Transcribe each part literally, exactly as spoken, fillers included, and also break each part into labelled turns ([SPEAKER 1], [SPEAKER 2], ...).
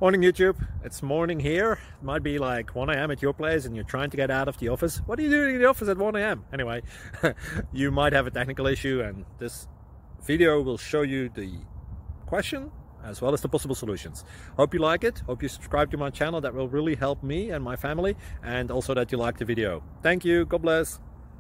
[SPEAKER 1] Morning YouTube, it's morning here. It might be like one A M at your place and you're trying to get out of the office. What are you doing in the office at one A M? Anyway, you might have a technical issue and this video will show you the question as well as the possible solutions. Hope you like it, hope you subscribe to my channel. That will really help me and my family, and also that you like the video. Thank you, God bless.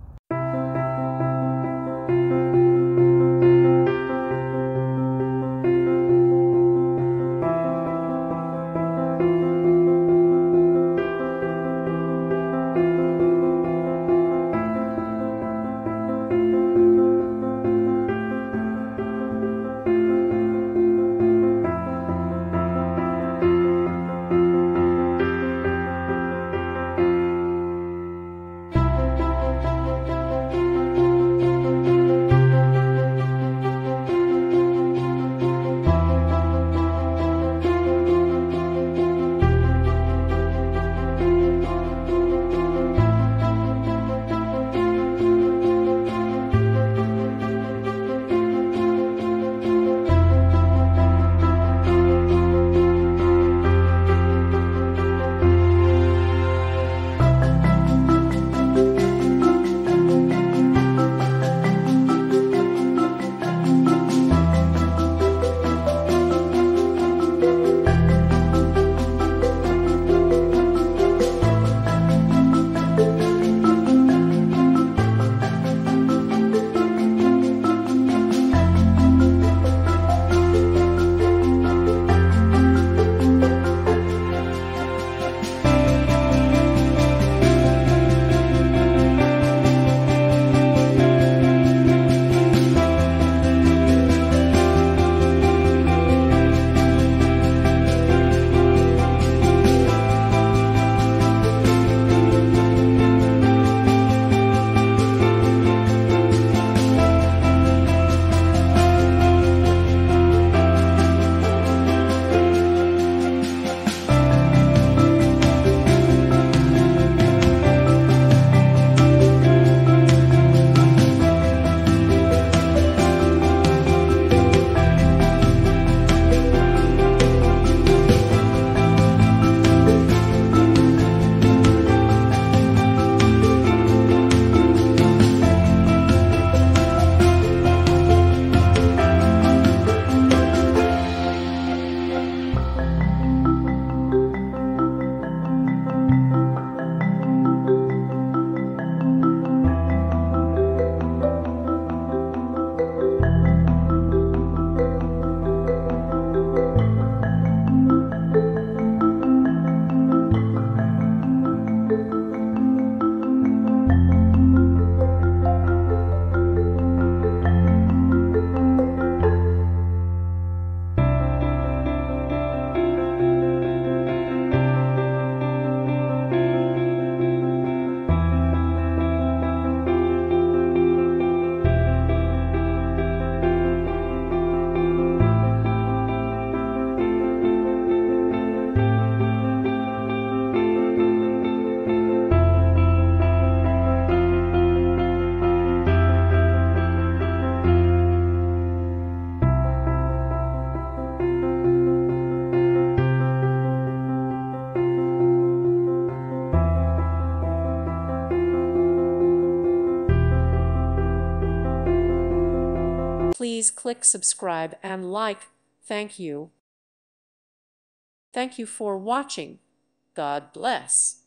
[SPEAKER 2] Please click subscribe and like. Thank you. Thank you for watching. God bless.